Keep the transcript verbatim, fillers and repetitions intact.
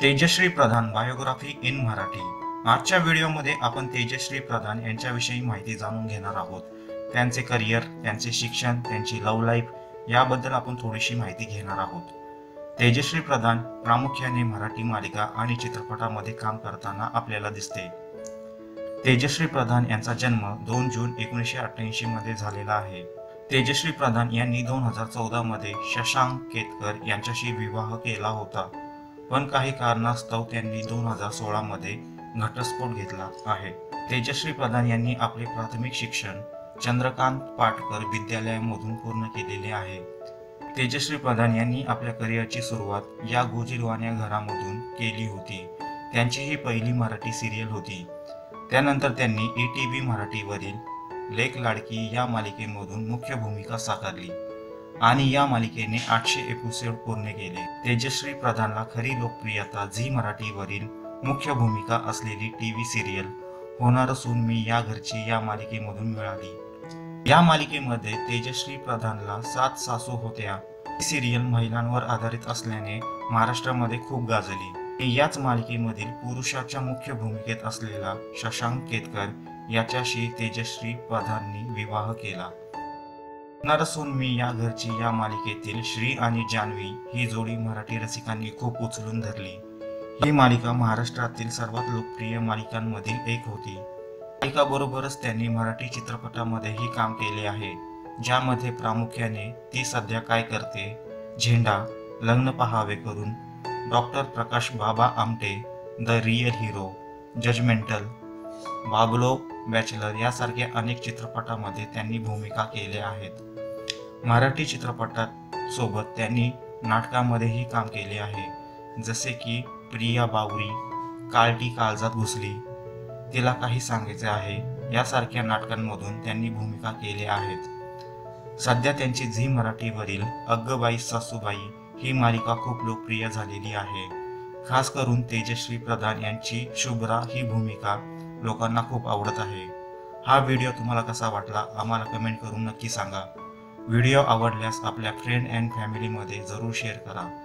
Tejashri Pradhan biography in Marathi. आजच्या व्हिडिओमध्ये आपण तेजश्री प्रधान यांच्याविषयी माहिती जाणून घेणार आहोत। त्यांचे करिअर, त्यांचे शिक्षण, त्यांची लव्ह लाईफ याबद्दल आपण थोडीशी माहिती घेणार आहोत। तेजश्री प्रधान प्रामुख्याने मराठी मालिका आणि चित्रपटामध्ये काम करताना आपल्याला दिसते। तेजश्री प्रधान यांचा जन्म दोन जून एकोणीसशे अठ्ठ्याऐंशी मध्ये झालेला आहे। तेजश्री प्रधान यांनी दोन हजार चौदा मध्ये शशांक केतकर यांच्याशी विवाह केला होता, पण काही कारणास्तव त्यांनी दोन हजार सोळा मध्ये घटस्फोट घेतला आहे। तेजश्री प्रधान यांनी आपले प्राथमिक शिक्षण चंद्रकांत पाटकर विद्यालयामधून पूर्ण केलेले आहे। तेजश्री प्रधान यांनी आपल्या करिअरची सुरुवात या गोजीरवाण्या घरामधून केली होती। त्यांची ही पहिली मराठी सिरियल होती। त्यानंतर त्यांनी ई टी व्ही मराठीवरील लेक लाडकी या मालिकेमधून मुख्य भूमिका साकारली आणि या मालिकेने आठशे एपिसोड पूर्ण केले। तेजश्री प्रधानला खरी लोकप्रियता झी मराठीवरील मुख्य भूमिका असलेली टीव्ही सिरियल होणार सून मी या घरची या मालिकेमधून मिळाली। या मालिकेमध्ये तेजश्री प्रधानला सात सासू होत्या। ही सिरियल महिलांवर आधारित असल्याने महाराष्ट्रामध्ये खूप गाजली। याच मालिकेमधील पुरुषाच्या मुख्य भूमिकेत असलेला शशांक केतकर याच्याशी तेजश्री प्रधाननी विवाह केला। होणार सून मी या घरची या मालिकेतील श्री आणि जान्हवी ही जोडी मराठी रसिकांनी खूप उचलून धरली। ही मालिका महाराष्ट्रातील सर्वात लोकप्रिय मालिकांमधील एक होती। मालिकाबरोबरच त्यांनी मराठी चित्रपटामध्येही काम केले आहे, ज्यामध्ये प्रामुख्याने ती सध्या काय करते, झेंडा, लग्न पहावे करून, doctor Prakash Baba Amte, the real hero, judgemental, Bablu bachelor यासारख्या अनेक चित्रपटामध्ये त्यांनी भूमिका केल्या आहेत। मराठी चित्रपटात सोबत त्यांनी नाटकामध्येही काम केले आहे, जसे की प्रिया बावरी, काळटी काळजात घुसली, तिला काही सांगायचे आहे यासारख्या नाटकांमधून त्यांनी भूमिका केल्या आहेत। सध्या त्यांची झी मराठीवरील अग्गबाई सासूबाई ही मालिका खूप लोकप्रिय झालेली आहे। खास करून तेजश्री प्रधान यांची शुभ्रा ही भूमिका लोकांना खूप आवडत आहे। हा व्हिडिओ तुम्हाला कसा वाटला आम्हाला कमेंट करून नक्की सांगा। व्हिडिओ आवडल्यास आपल्या फ्रेंड अँड फॅमिलीमध्ये जरूर शेअर करा।